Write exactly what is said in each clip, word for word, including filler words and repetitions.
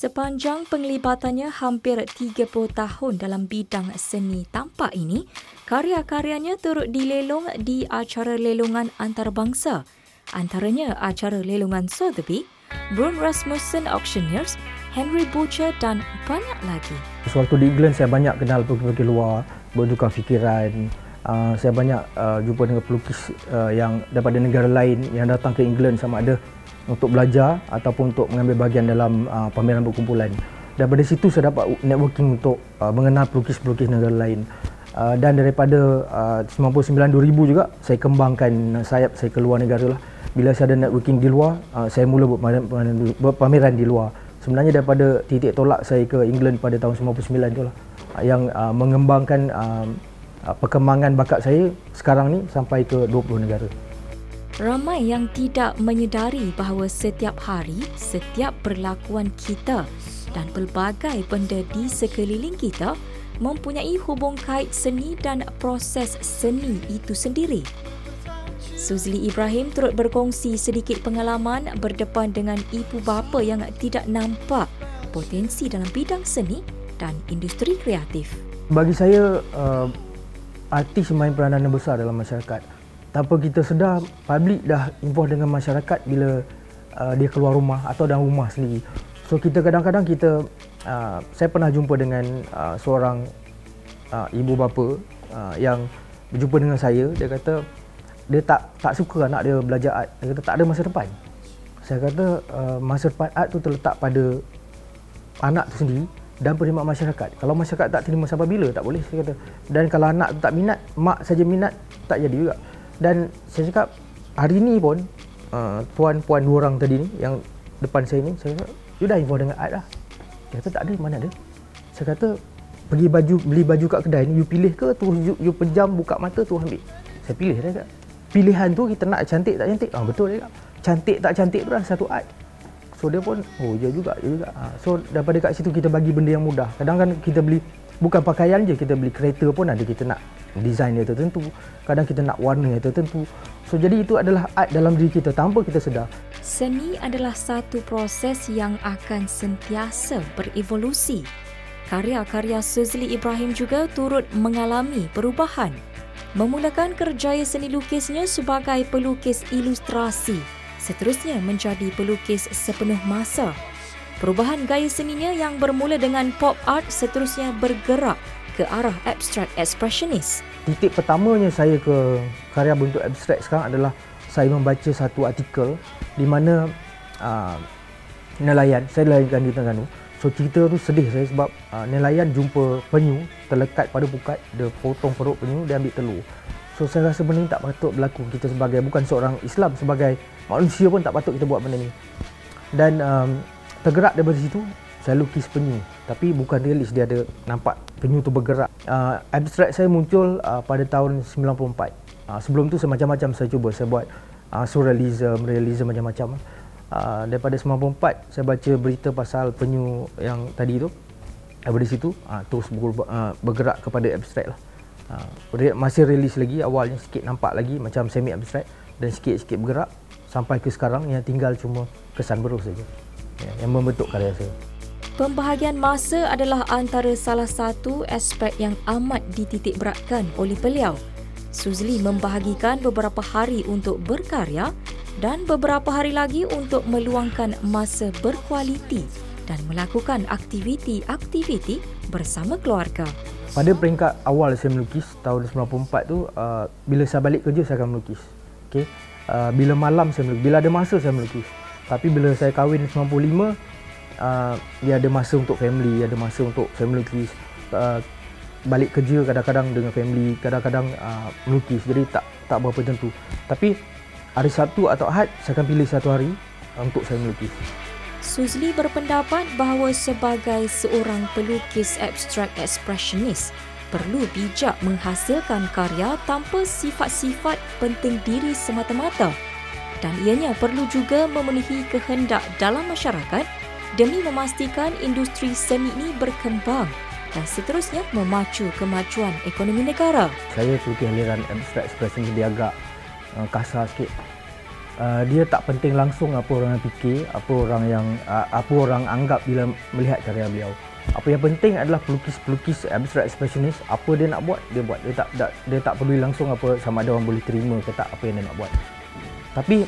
Sepanjang penglibatannya hampir tiga puluh tahun dalam bidang seni tampak ini, karya-karyanya turut dilelong di acara lelongan antarabangsa, antaranya acara lelongan Suzlee, Brun Rasmussen Auctioneers, Henry Butcher dan banyak lagi. Sewaktu di England saya banyak kenal pelukis-pelukis luar, bertukar fikiran. Uh, saya banyak uh, jumpa dengan pelukis uh, yang daripada negara lain yang datang ke England sama ada untuk belajar ataupun untuk mengambil bahagian dalam uh, pameran berkumpulan. Daripada situ saya dapat networking untuk uh, mengenal pelukis-pelukis negara lain. Uh, dan daripada uh, sembilan puluh sembilan dua ribu juga saya kembangkan sayap saya ke luar negara lah. Bila saya ada networking di luar, uh, saya mula berpameran, berpameran di luar. Sebenarnya daripada titik tolak saya ke England pada tahun sembilan puluh sembilan itulah uh, yang uh, mengembangkan uh, uh, perkembangan bakat saya sekarang ni sampai ke dua puluh negara. Ramai yang tidak menyedari bahawa setiap hari, setiap perlakuan kita dan pelbagai benda di sekeliling kita mempunyai hubung kait seni dan proses seni itu sendiri. Suzlee Ibrahim turut berkongsi sedikit pengalaman berdepan dengan ibu bapa yang tidak nampak potensi dalam bidang seni dan industri kreatif. Bagi saya, uh, artis main peranan yang besar dalam masyarakat. Tanpa kita sedar, publik dah involve dengan masyarakat bila uh, dia keluar rumah atau dalam rumah sendiri. So kita kadang-kadang kita, uh, saya pernah jumpa dengan uh, seorang uh, ibu bapa uh, yang berjumpa dengan saya. Dia kata dia tak tak suka anak dia belajar art. Dia kata tak ada masa depan. Saya kata uh, masa depan art tu terletak pada anak tu sendiri dan perkhidmat masyarakat. Kalau masyarakat tak terima sampai bila, tak boleh, saya kata. Dan kalau anak tu tak minat, mak saja minat, tak jadi juga. Dan saya cakap, hari ni pun, uh, puan-puan dua orang tadi ni, yang depan saya ni, saya cakap, you dah involve dengan art lah. Dia kata, tak ada, mana ada. Saya kata, pergi baju beli baju kat kedai ni, you pilih ke, terus you, you pejam, buka mata, terus ambil. Saya pilih, dia kata. Pilihan tu, kita nak cantik tak cantik? Ah, betul, dia kata. Cantik tak cantik tu dah satu art. So, dia pun, oh, ya juga, ya juga. Ha, so, daripada kat situ, kita bagi benda yang mudah. Kadang kan kita beli, bukan pakaian je, kita beli kereta pun ada, kita nak design dia tertentu, kadang kita nak warna yang tertentu. So jadi itu adalah art dalam diri kita tanpa kita sedar. Seni adalah satu proses yang akan sentiasa berevolusi. Karya-karya Suzlee Ibrahim juga turut mengalami perubahan. Memulakan kerjaya seni lukisnya sebagai pelukis ilustrasi, seterusnya menjadi pelukis sepenuh masa. Perubahan gaya seninya yang bermula dengan pop art seterusnya bergerak ke arah abstrak expressionis. Titik pertamanya saya ke karya bentuk abstrak sekarang adalah saya membaca satu artikel di mana uh, nelayan, saya nelayan di Terengganu. So cerita tu sedih saya sebab uh, nelayan jumpa penyu terlekat pada pukat, dia potong perut penyu, dia ambil telur. So saya rasa benda ni tak patut berlaku. Kita sebagai, bukan seorang Islam, sebagai manusia pun tak patut kita buat benda ni. Dan um, tergerak daripada situ, saya lukis penyu. Tapi bukan realis, dia ada nampak penyu tu bergerak. Uh, abstrak saya muncul uh, pada tahun sembilan puluh empat. Uh, sebelum tu saya macam-macam saya cuba. Saya buat uh, surrealism, realism macam-macam. Uh, daripada sembilan puluh empat, saya baca berita pasal penyu yang tadi tu. Daripada situ, uh, terus berubah, uh, bergerak kepada abstrak lah. Uh, masih realis lagi, awalnya sikit nampak lagi macam semi abstrak. Dan sikit-sikit bergerak sampai ke sekarang yang tinggal cuma kesan berus saja. Ya, yang membentuk karya saya. Pembahagian masa adalah antara salah satu aspek yang amat dititikberatkan oleh beliau. Suzlee membahagikan beberapa hari untuk berkarya dan beberapa hari lagi untuk meluangkan masa berkualiti dan melakukan aktiviti-aktiviti bersama keluarga. Pada peringkat awal saya melukis tahun sembilan puluh empat tu, uh, bila saya balik kerja saya akan melukis. Okay? Uh, bila malam saya melukis, bila ada masa saya melukis. Tapi bila saya kahwin sembilan puluh lima, Uh, dia ada masa untuk family, ada masa untuk saya melukis. Uh, balik kerja kadang-kadang dengan family, kadang-kadang uh, melukis. Jadi tak tak berapa tentu. Tapi hari Sabtu atau Ahad saya akan pilih satu hari uh, untuk saya melukis. Suzlee berpendapat bahawa sebagai seorang pelukis abstrak ekspresionis perlu bijak menghasilkan karya tanpa sifat-sifat penting diri semata-mata. Dan ianya perlu juga memenuhi kehendak dalam masyarakat demi memastikan industri seni ini berkembang dan seterusnya memacu kemajuan ekonomi negara. Saya pelukis aliran abstrak ekspresi dia agak uh, kasar sikit. uh, dia tak penting langsung apa orang fikir, apa orang yang uh, apa orang anggap bila melihat karya beliau. Apa yang penting adalah pelukis-pelukis abstract expressionist, apa dia nak buat, dia buat. Dia tak, tak dia tak peduli langsung apa sama ada orang boleh terima ke tak apa yang dia nak buat. Tapi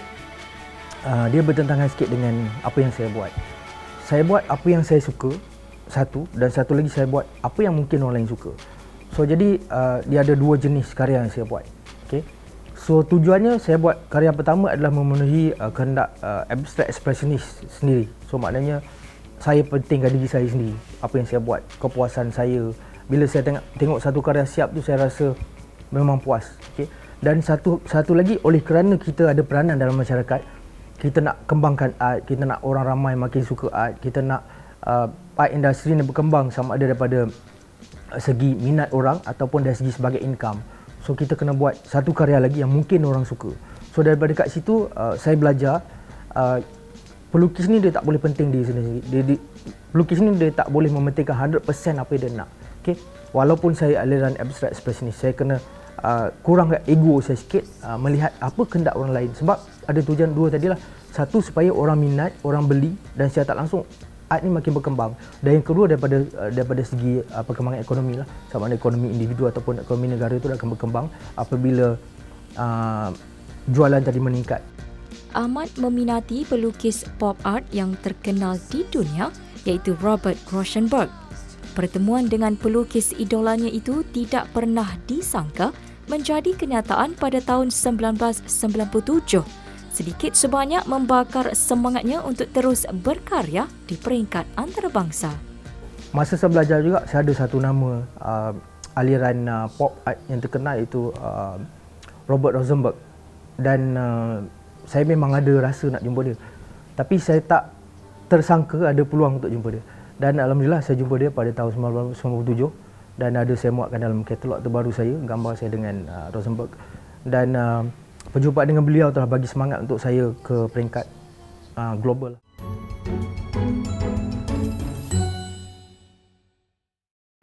uh, dia bertentangan sikit dengan apa yang saya buat. Saya buat apa yang saya suka, satu, dan satu lagi saya buat apa yang mungkin orang lain suka. So jadi uh, dia ada dua jenis karya yang saya buat. Okay. So tujuannya saya buat karya pertama adalah memenuhi uh, kehendak uh, abstract expressionist sendiri. So maknanya saya pentingkan diri saya sendiri, apa yang saya buat, kepuasan saya. Bila saya tengok, tengok satu karya siap tu saya rasa memang puas. Okay. Dan satu satu lagi, oleh kerana kita ada peranan dalam masyarakat, kita nak kembangkan art, kita nak orang ramai makin suka art, kita nak uh, art industri ni berkembang sama ada daripada segi minat orang ataupun dari segi sebagai income. So kita kena buat satu karya lagi yang mungkin orang suka. So daripada kat situ uh, saya belajar uh, pelukis ni dia tak boleh penting diri sendiri. Dia, dia, pelukis ni dia tak boleh mementingkan one hundred percent apa yang dia nak. Okay? Walaupun saya aliran abstract expressionist, saya kena uh, kurangkan ego saya sikit, uh, melihat apa kehendak orang lain. Sebab ada tujuan dua tadilah. Satu, supaya orang minat, orang beli, dan secara tak langsung art ni makin berkembang. Dan yang kedua, daripada uh, daripada segi uh, perkembangan ekonomi lah, sama ada ekonomi individu ataupun ekonomi negara itu akan berkembang apabila uh, jualan tadi meningkat. Ahmad meminati pelukis pop art yang terkenal di dunia iaitu Robert Rauschenberg. Pertemuan dengan pelukis idolanya itu tidak pernah disangka menjadi kenyataan pada tahun sembilan belas sembilan puluh tujuh. Sedikit sebanyak membakar semangatnya untuk terus berkarya di peringkat antarabangsa. Masa saya belajar juga, saya ada satu nama uh, aliran uh, pop art yang terkenal iaitu uh, Robert Rauschenberg. Dan uh, saya memang ada rasa nak jumpa dia. Tapi saya tak tersangka ada peluang untuk jumpa dia. Dan alhamdulillah saya jumpa dia pada tahun sembilan belas sembilan puluh tujuh. Dan ada saya muatkan dalam katalog terbaru saya, gambar saya dengan uh, Rauschenberg. Dan uh, perjumpaan dengan beliau telah bagi semangat untuk saya ke peringkat uh, global.